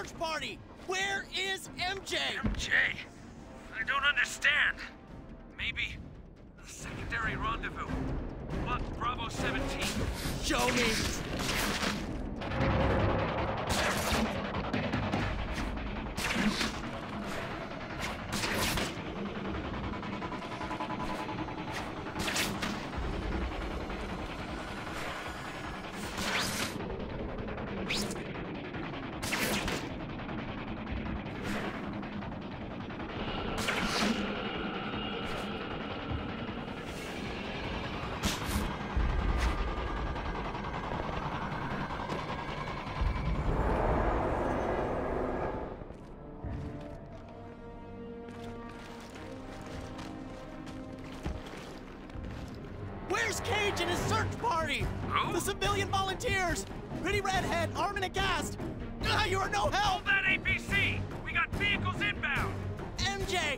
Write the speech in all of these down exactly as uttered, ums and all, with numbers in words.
search party! Where is M J? M J? I don't understand. Maybe a secondary rendezvous. Block Bravo seventeen. Show me! Where's Cage and his search party? Who? The civilian volunteers! Pretty redhead, armed and aghast! Ah, you are no help! Hold that A P C! We got vehicles inbound! M J!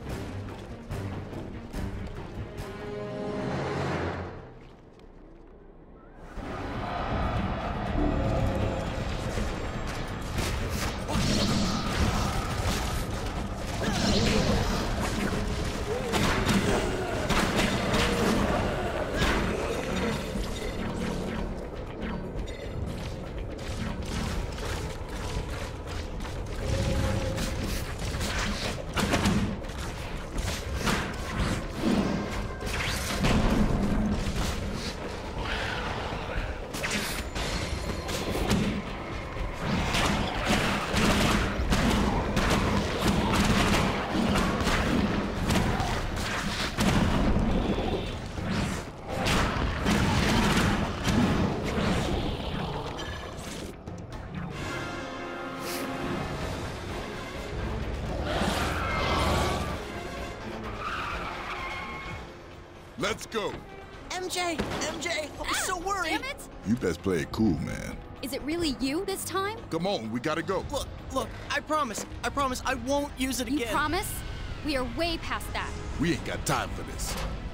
Let's go. M J! M J! I was so worried! Damn it! You best play it cool, man. Is it really you this time? Come on, we gotta go. Look, look, I promise, I promise I won't use it You again. promise? We are way past that. We ain't got time for this.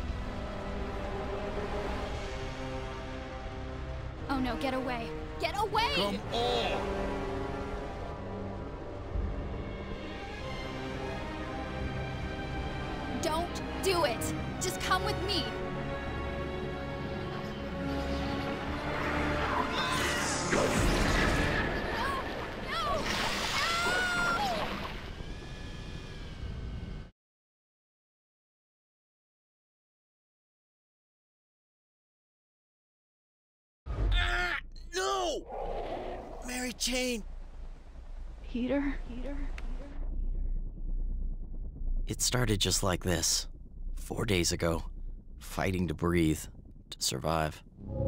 Oh no, get away. Get away! Come on. Don't do it! Just come with me! No! No! No! Ah, no! Mary Jane. Peter? Peter? It started just like this. Four days ago. Fighting to breathe. To survive.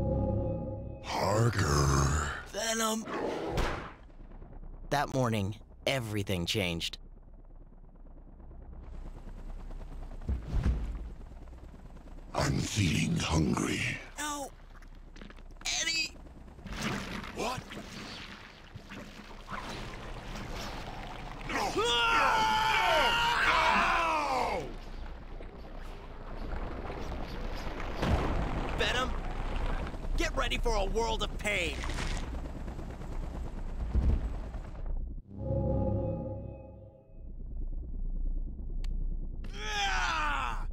Parker. Venom! That morning, everything changed. I'm feeling hungry. No! Eddie! What? Venom, get ready for a world of pain. Ah!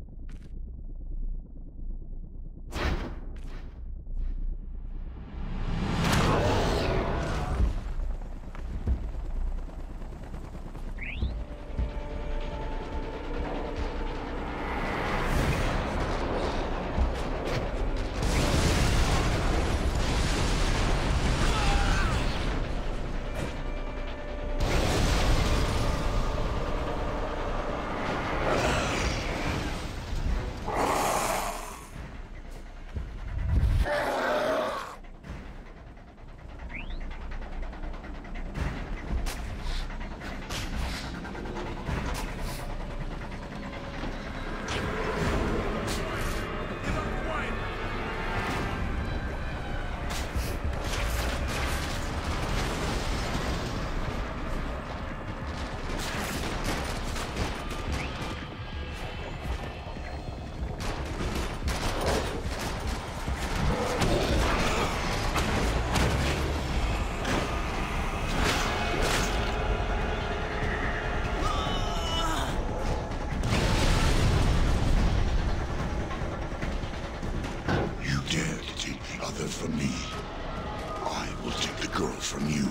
from me, I will take the girl from you.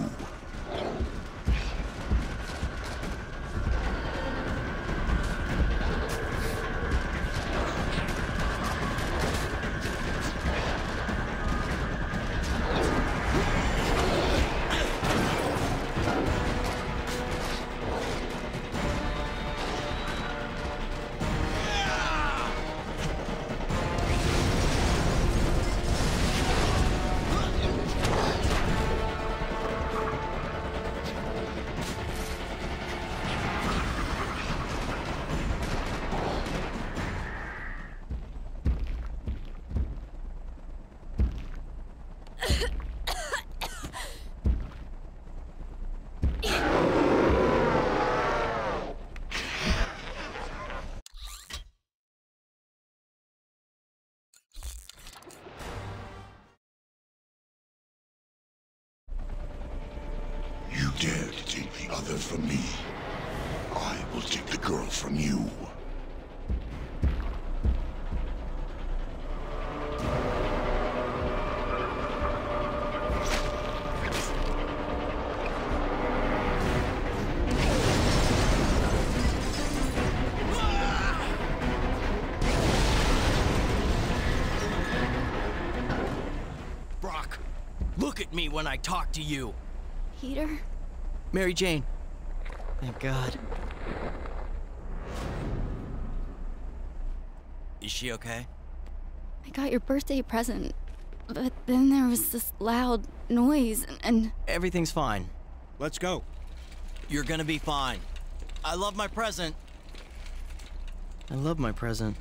You dare to take the other from me, I will take the girl from you. Brock, look at me when I talk to you. Peter? Mary Jane. Thank God. Is she okay? I got your birthday present, but then there was this loud noise and... and Everything's fine. Let's go. You're gonna be fine. I love my present. I love my present.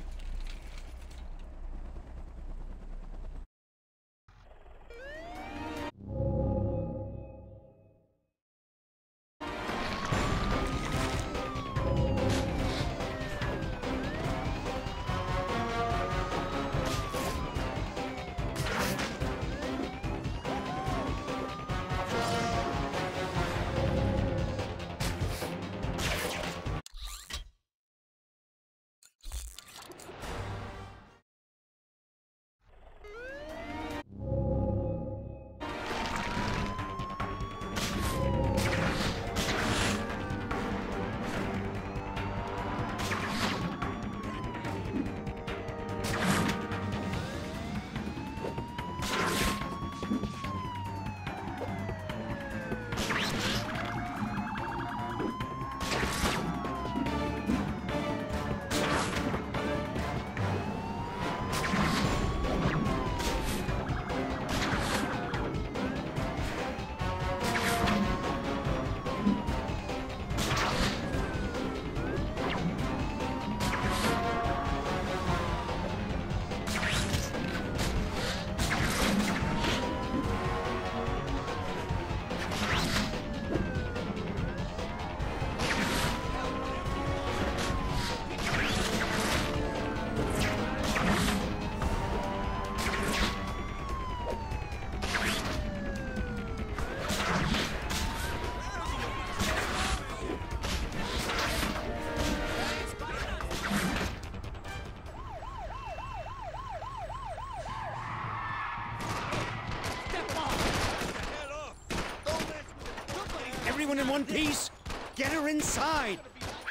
Everyone in one piece? Get her inside!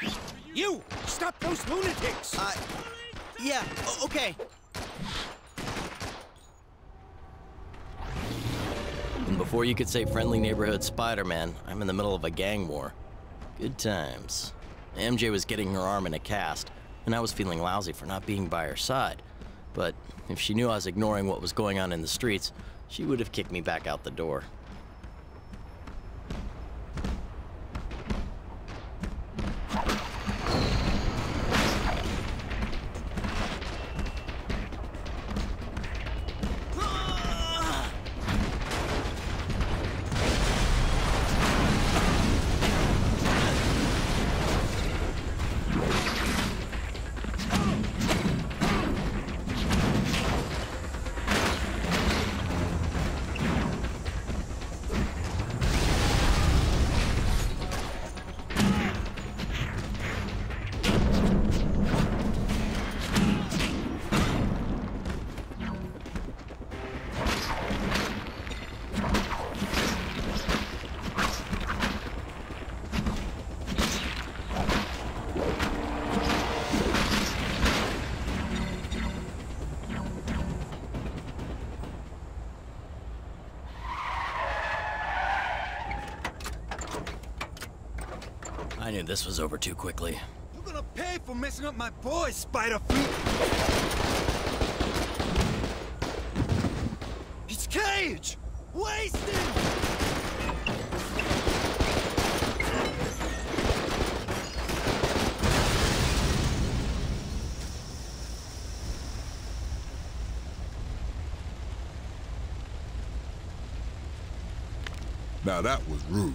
You! Stop those lunatics! Uh, yeah, o- okay. And before you could say friendly neighborhood Spider-Man, I'm in the middle of a gang war. Good times. M J was getting her arm in a cast, and I was feeling lousy for not being by her side. But if she knew I was ignoring what was going on in the streets, she would have kicked me back out the door. I knew this was over too quickly. You're gonna pay for messing up my boy, Spider-Fleet! It's Cage! Wasted! Now that was rude.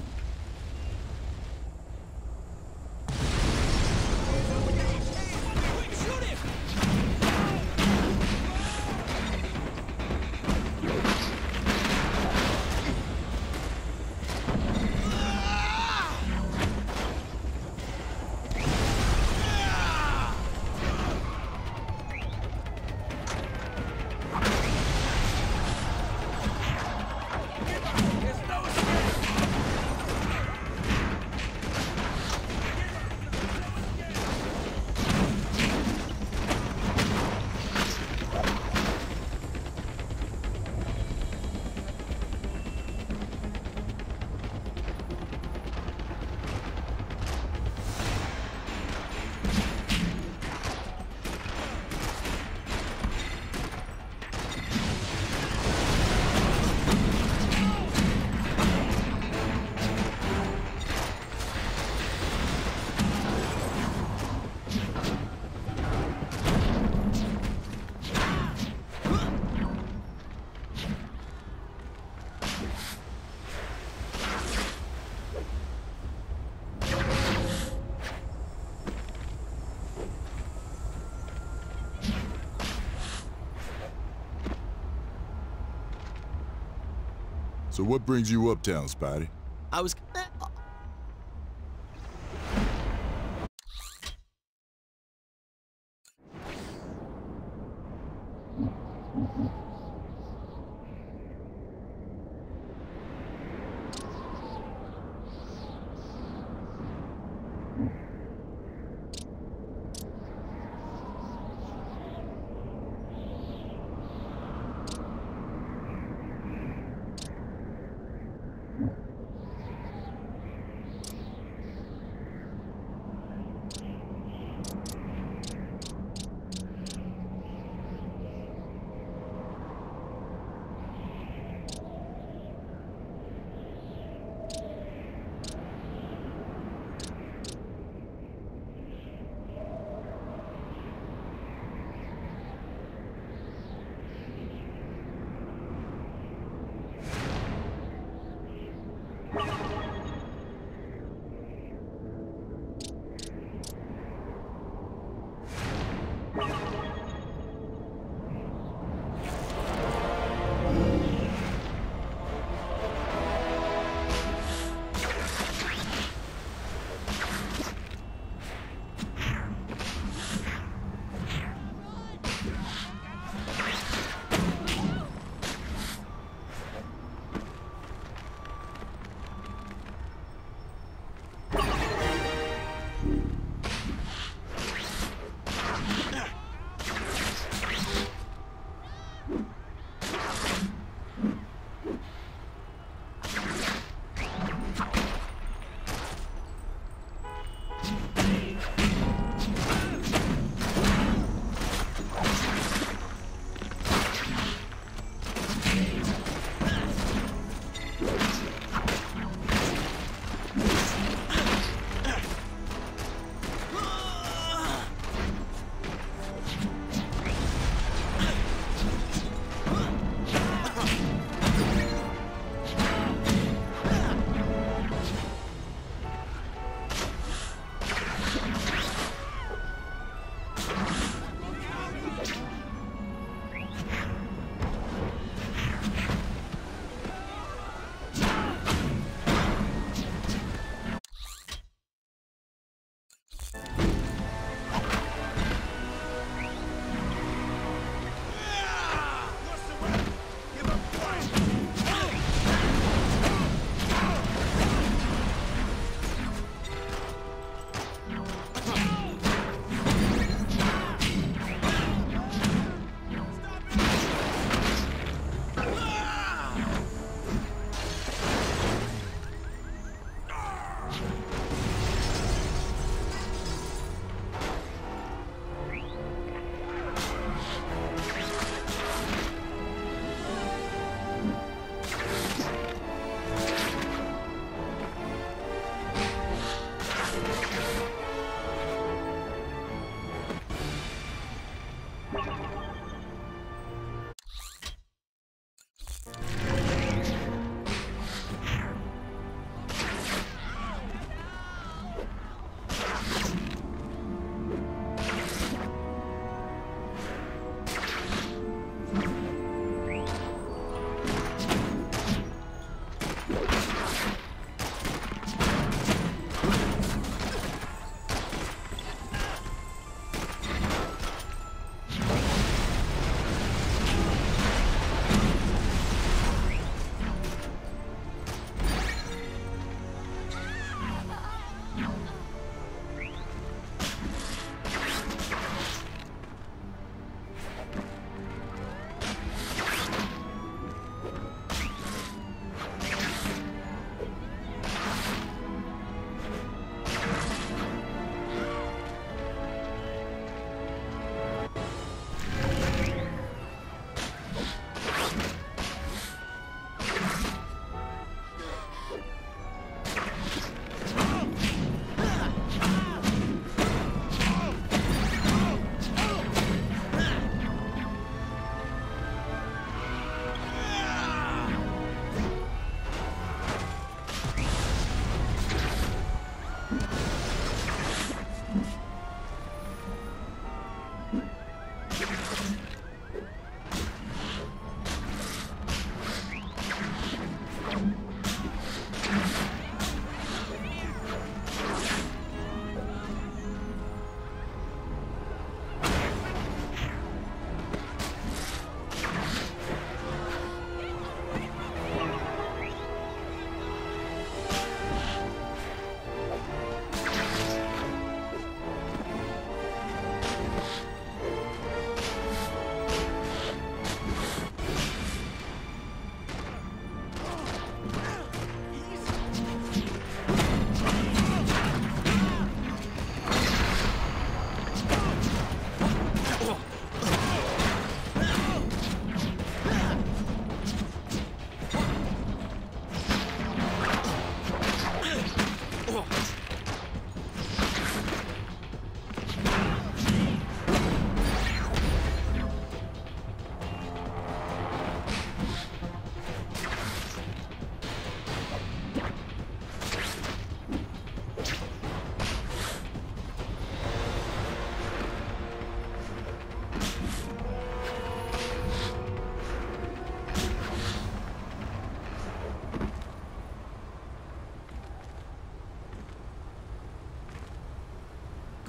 So what brings you uptown, Spidey? I was...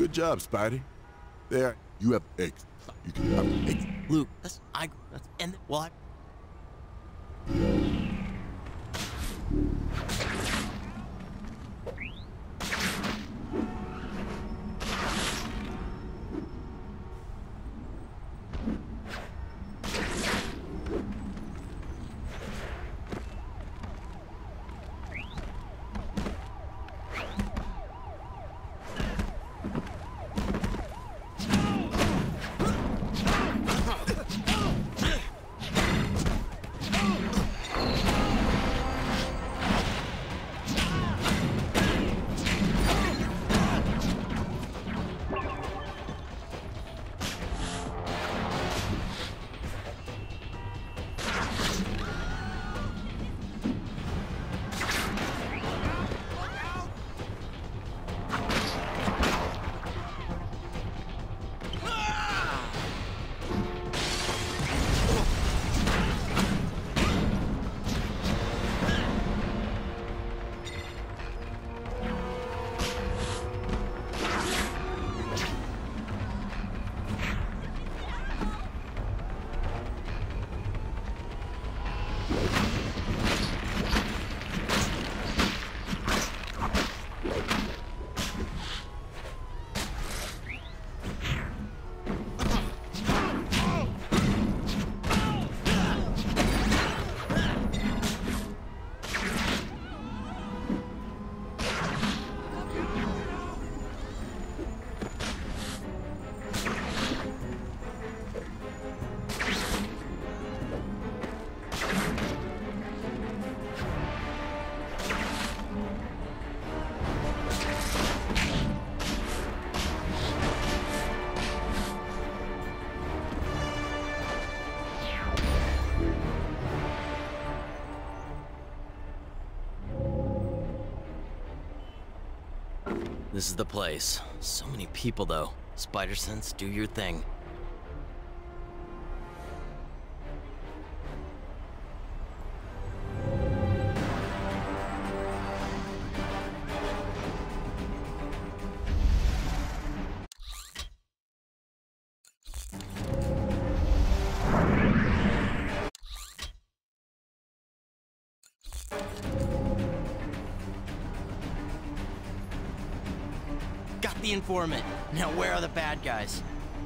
Good job, Spidey. There, you have eggs. You can have eggs. Luke, that's I. That's, and what? This is the place. So many people, though. Spider-Sense, do your thing. Got the informant. Now where are the bad guys?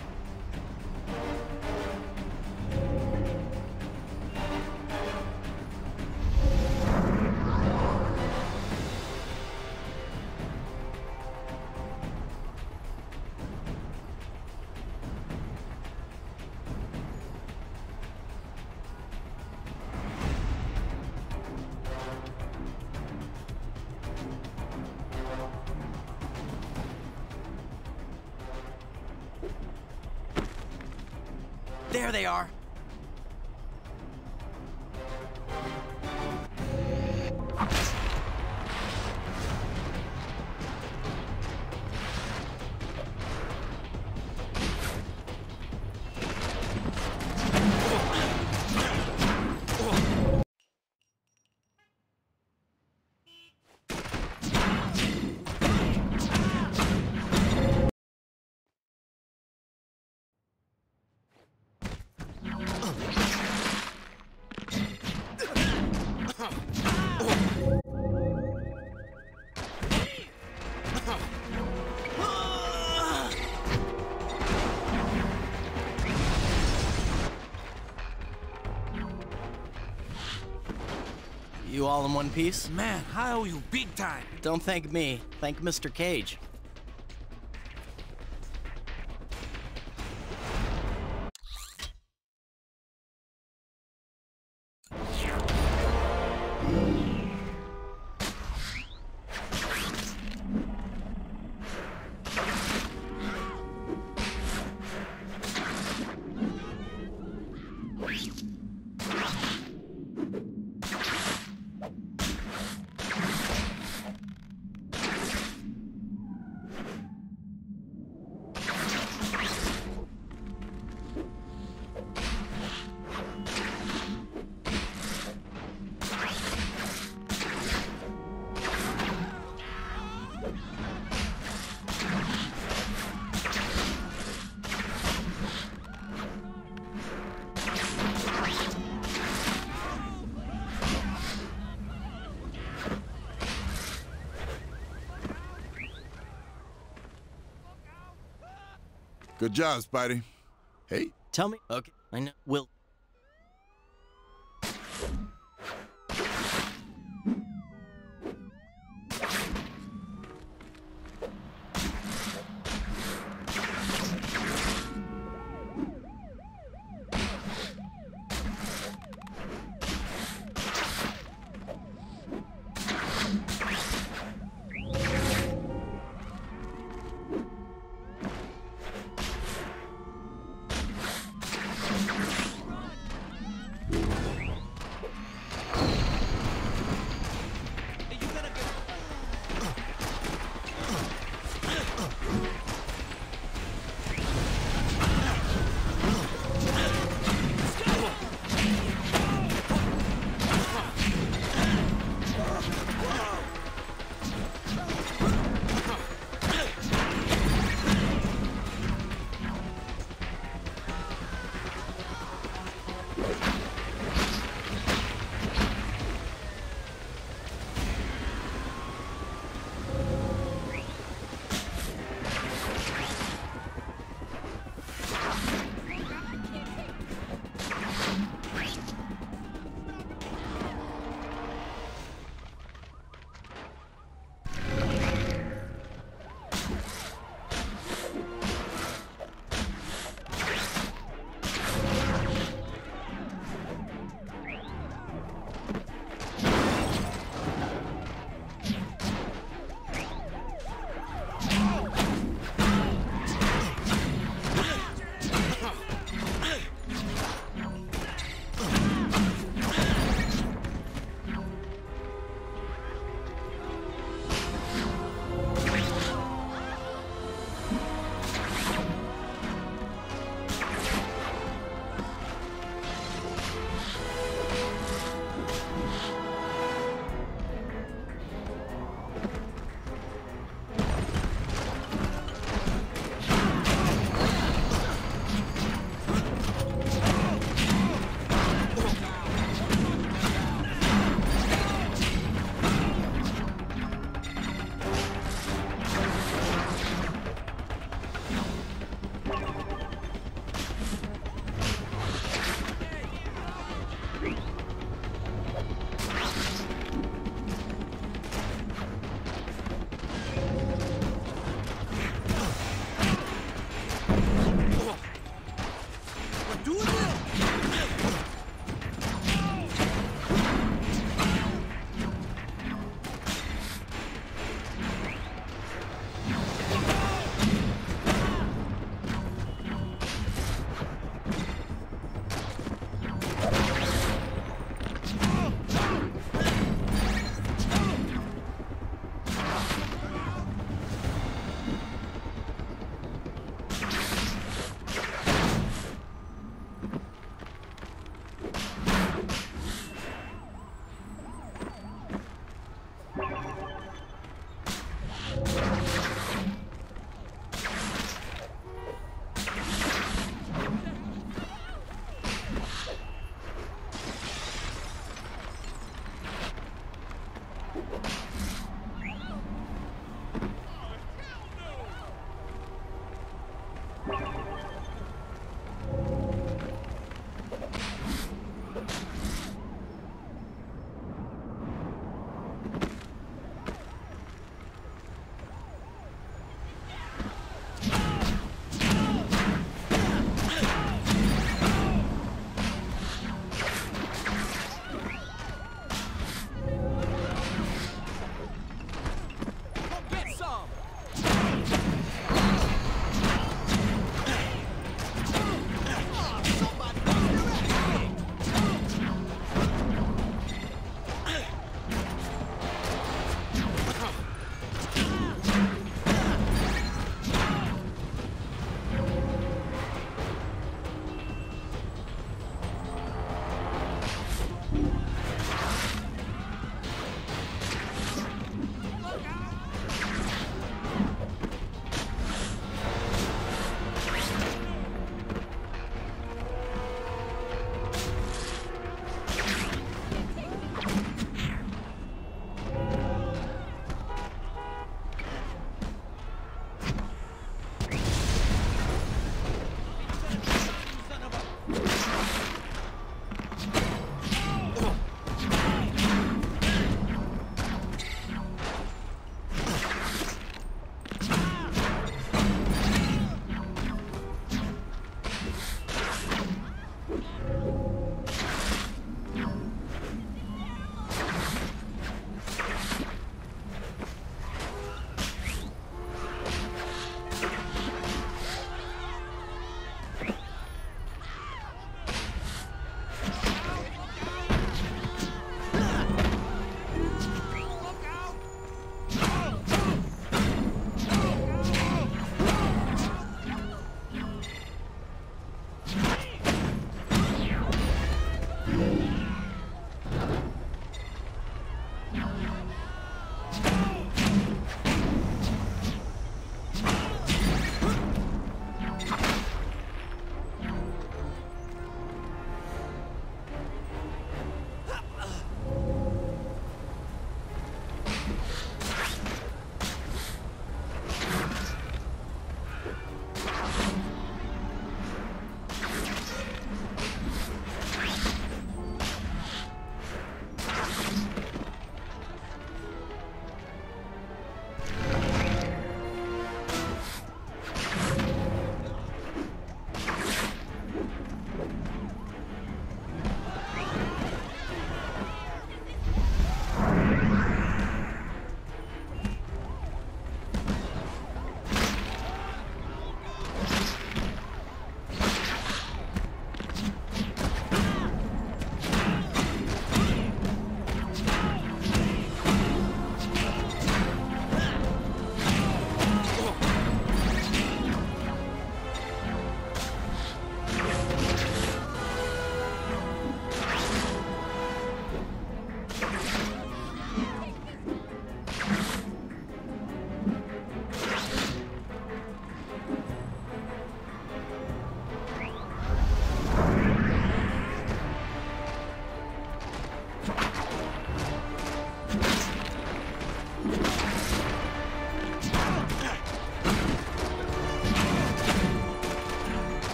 There they are. You all in one piece? Man, I owe you big time. Don't thank me. Thank Mister Cage. Good job, Spidey. Hey. Tell me. Okay, I know. Will.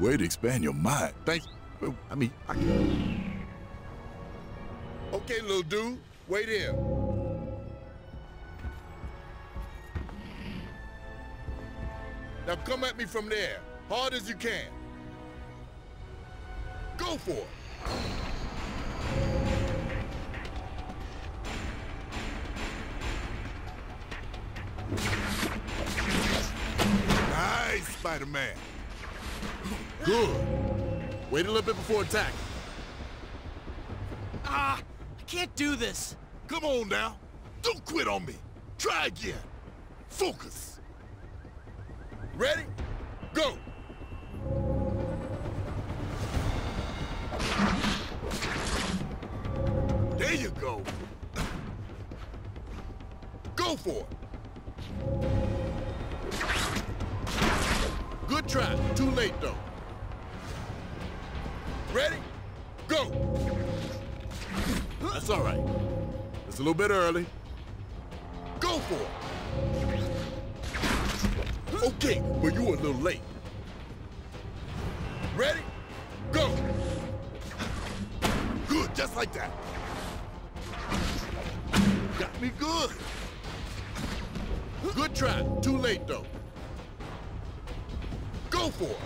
Way to expand your mind. Thanks. Well, I mean, I... Okay, little dude, wait here. Now come at me from there, hard as you can. Go for it. Nice, Spider-Man. Good. Wait a little bit before attack. Ah! I can't do this! Come on now. Don't quit on me. Try again. Focus. Ready? Go! There you go. Go for it. Good try. Too late, though. Ready? Go! That's all right. It's a little bit early. Go for it. Okay, but you were a little late. Ready? Go! Good, just like that. Got me good. Good try. Too late, though. Go for it.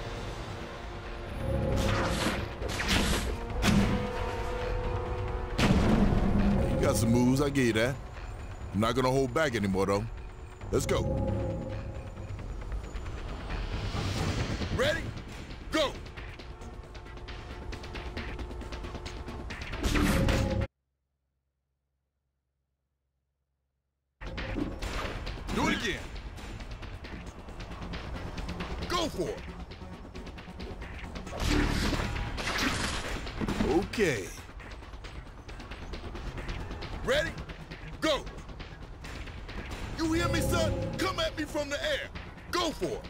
You got some moves, I gave you that. I'm not gonna hold back anymore, though. Let's go. Ready? Go! Do it again. Go for it. Okay. Ready? Go! You hear me, son? Come at me from the air. Go for it.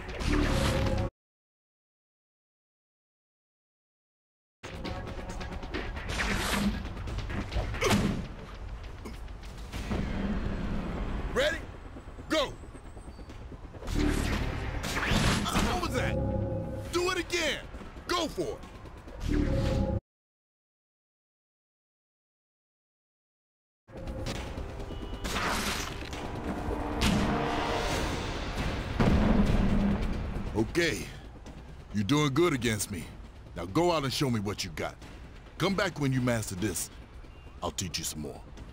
Ready? Go! What was that? Do it again. Go for it. Okay, you're doing good against me. Now go out and show me what you got. Come back when you master this. I'll teach you some more.